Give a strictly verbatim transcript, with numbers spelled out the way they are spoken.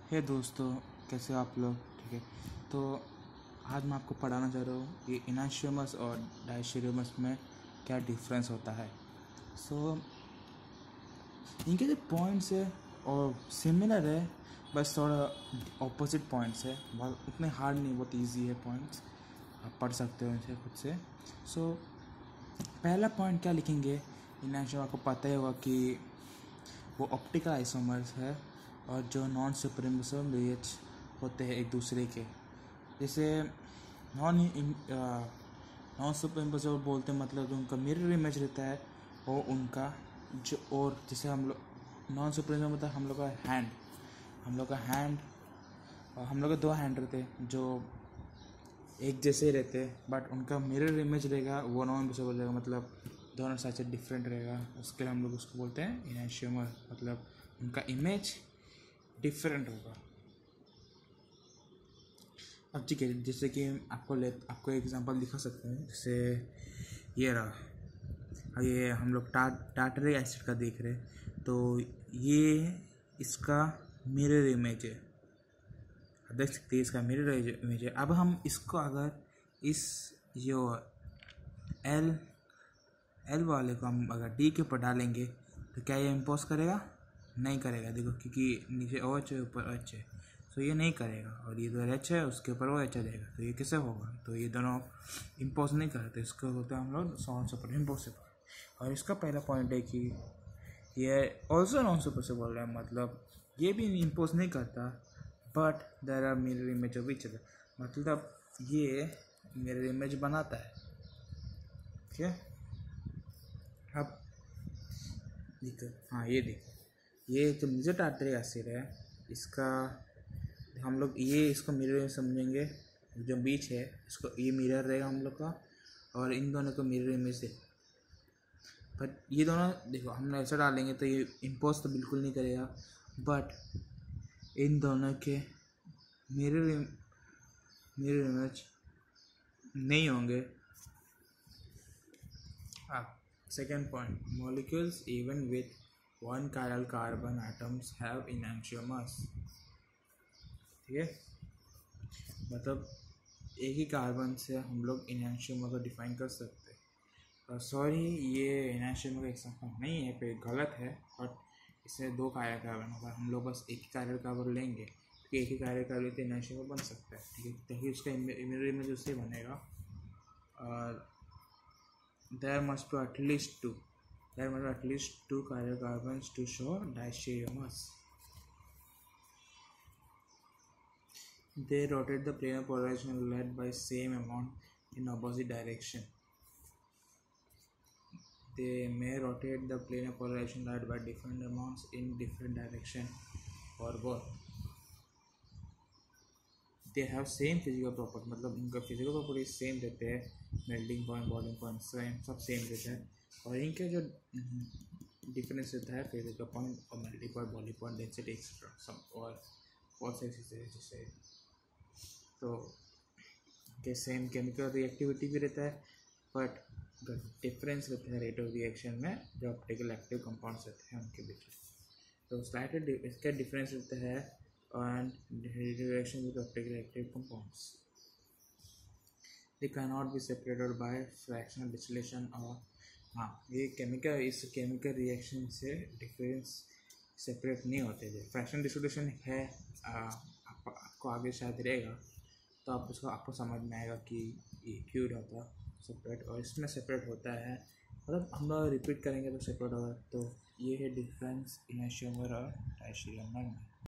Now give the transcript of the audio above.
हे दोस्तों, कैसे हो आप लोग? ठीक है, तो आज मैं आपको पढ़ाना चाह रहा हूँ कि इनांशियोमर्स और डायस्टेरियोमर्स में क्या डिफरेंस होता है। सो so, इनके जो पॉइंट्स है और सिमिलर है, बस थोड़ा ऑपोजिट पॉइंट्स है। बहुत उतने हार्ड नहीं, बहुत इजी है पॉइंट्स, आप पढ़ सकते हो इनसे खुद से। सो so, पहला पॉइंट क्या लिखेंगे, इनांशियोमर आपको पता ही होगा कि वो ऑप्टिकल आइसोमर्स है और जो नॉन सुपरइम्पोजिबल इमेज होते हैं एक दूसरे के। जैसे नॉन नॉन सुपरइम्पोजिबल बोलते हैं, मतलब जो उनका मिरर इमेज रहता है वो उनका जो, और जैसे हम लोग नॉन सुपरइम्पोजिबल मतलब हम लोग का हैंड हम लोग का हैंड और हम लोग के दो हैंड रहते हैं जो एक जैसे ही रहते हैं, बट उनका मिरर इमेज रहेगा वो नॉन इम्पोसिबल रहेगा, मतलब दोनों साइड से डिफरेंट रहेगा। उसके लिए हम लोग उसको बोलते हैं इनैंशियोमर, मतलब उनका इमेज डिफरेंट होगा। अब ठीक है, जैसे कि आपको ले आपको एग्जांपल दिखा सकते हैं। जैसे ये रहा, ये हम लोग टा टार्टरिक एसिड का देख रहे हैं, तो ये इसका मिरर इमेज है, देख सकते हैं इसका मिरर इमेज है। अब हम इसको अगर इस जो एल एल वाले को हम अगर डी के ऊपर डालेंगे तो क्या ये इम्पोज करेगा? नहीं करेगा। देखो, क्योंकि नीचे ओ एच है, ऊपर एच है, तो ये नहीं करेगा। और ये इधर एच है, उसके ऊपर ओ एच आ जाएगा, तो ये कैसे होगा? तो ये दोनों इम्पोज नहीं करते, इसको होता है हम लोग नॉन सुपर इम्पोसिबल। और इसका पहला पॉइंट है कि ये ऑल्सो नॉन सुपरसिबल है, मतलब ये भी इम्पोज नहीं करता, but there are mirror image of each other, मतलब ये मिरर इमेज बनाता है। ठीक है, अब देखो, हाँ ये देखो, ये जो मुझे टार्टरिक एसिड है, इसका हम लोग ये इसको मिरर समझेंगे, जो बीच है इसको ये मिरर रहेगा हम लोग का, और इन दोनों को मिरर इमेज है। बट ये दोनों देखो, हम ऐसा डालेंगे तो ये इम्पोज तो बिल्कुल नहीं करेगा, बट इन दोनों के मिरर मिरर इमेज नहीं होंगे। अब second point, molecules even with one chiral carbon atoms have enantiomers. ठीक है, मतलब एक ही कार्बन से हम लोग इनैंशियोमर को डिफाइन कर सकते हैं। सॉरी, ये इनैंशियोमर का एग्जाम्पल नहीं है, पे गलत है, बट इसमें दो chiral कार्बन होगा। हम लोग बस एक ही chiral कार्बन लेंगे, क्योंकि एक ही chiral कार्बन तो इनैंशियोमर बन सकता है। ठीक है, ताकि उसका मिरर इमेज उससे बनेगा। और there must be at least two there must be at least two chiral carbons to show diastreomers. They rotate the planar polarization led by same amount in opposite direction. They may rotate the planar polarization led by different amounts in different direction or both. They have same physical property, मतलब उनका physical property same रहते हैं, melting point, boiling point same, सब same रहता है। और इनके जो डिफरेंस रहता है फिजिकल पॉइंट और melting point, boiling point, density etcetera सब, और बहुत सारी चीज़ें हैं जैसे, तो के सेम केमिकल रिएक्टिविटी भी रहता है, बट डिफरेंस रहता है रेट ऑफ रिएक्शन में, जो ऑप्टिकल एक्टिव कंपाउंड्स रहते हैं उनके बीच में। तो स्लाइटेड इसका डिफरेंस रहता है and reaction with optically active compounds. They cannot be separated by fractional distillation और हाँ, ये केमिकल इस केमिकल रिएक्शन से डिफरेंस सेपरेट नहीं होते। जो फ्रैक्शनल डिस्टिलेशन है, आ, आप, आपको आगे शायद रहेगा, तो आप उसको आपको समझ में आएगा कि ये क्यों होता सेपरेट, और इसमें सेपरेट होता है, मतलब हम लोग रिपीट करेंगे तो सेपरेट होगा। तो ये है डिफरेंस इनैंशियोमर और डायस्टेरियोमर में।